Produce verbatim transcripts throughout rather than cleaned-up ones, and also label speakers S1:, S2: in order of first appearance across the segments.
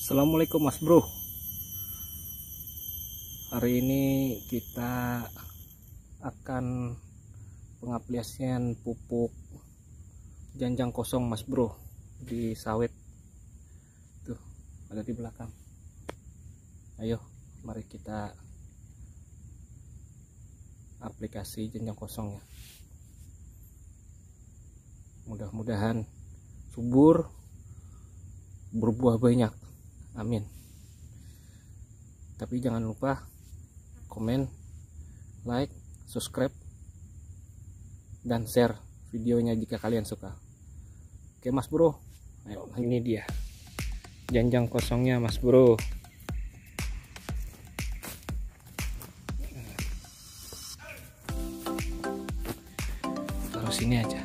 S1: Assalamualaikum Mas Bro. Hari ini kita akan pengaplikasian pupuk janjang kosong Mas Bro di sawit. Tuh, ada di belakang. Ayo, mari kita aplikasi janjang kosong ya. Mudah-mudahan subur, berbuah banyak. Amin. Tapi jangan lupa komen, like, subscribe, dan share videonya jika kalian suka. Oke Mas Bro, ayo, ini dia janjang kosongnya Mas Bro. Taruh sini aja.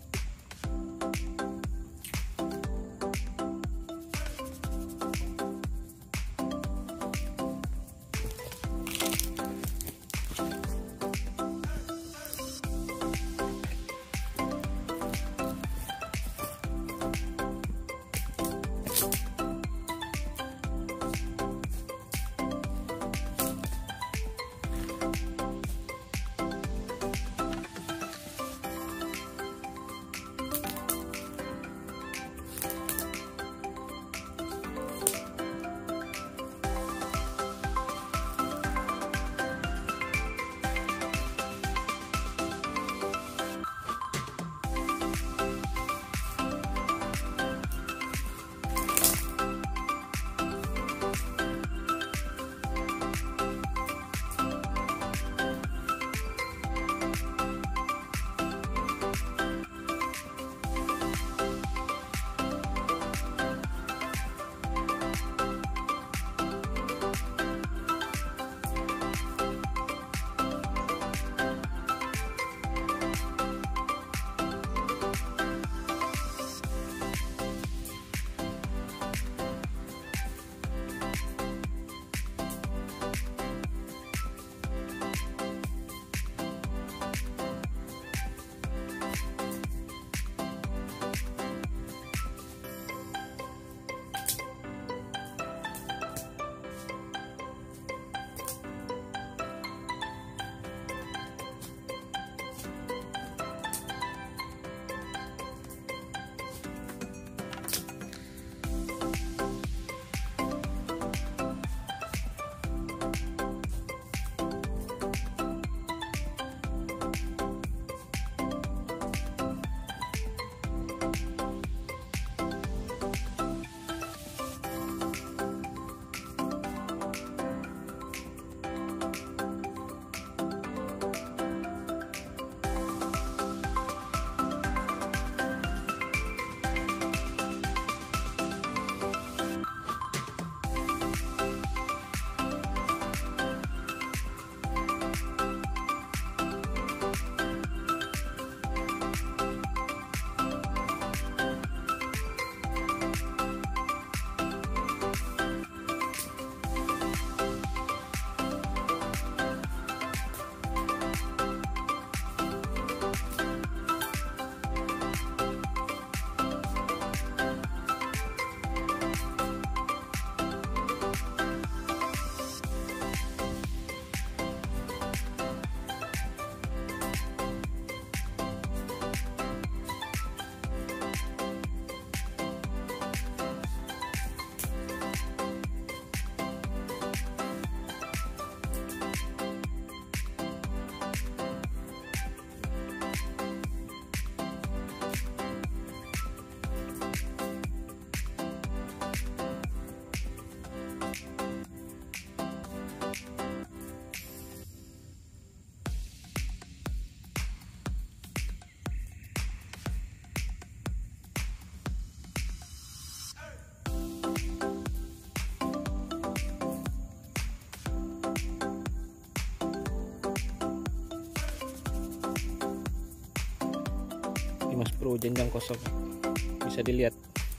S1: Mas Bro, janjang kosong bisa dilihat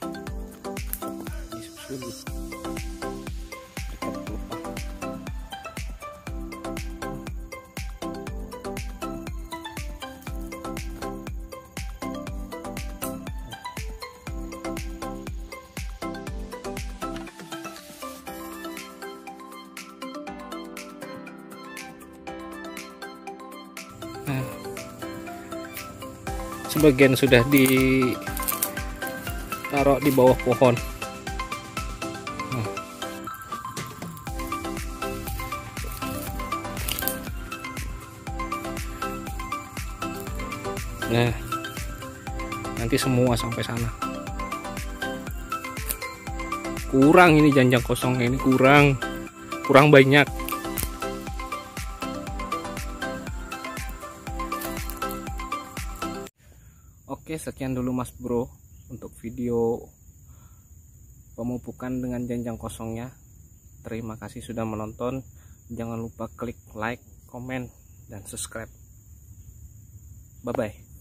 S1: di sudut dekat kelapa. sebagian sudah ditaruh di bawah pohon. Nah, nanti semua sampai sana. Kurang ini janjang kosongnya, ini kurang kurang banyak. Oke, sekian dulu Mas Bro untuk video pemupukan dengan janjang kosongnya. Terima kasih sudah menonton. Jangan lupa klik like, komen, dan subscribe. Bye bye.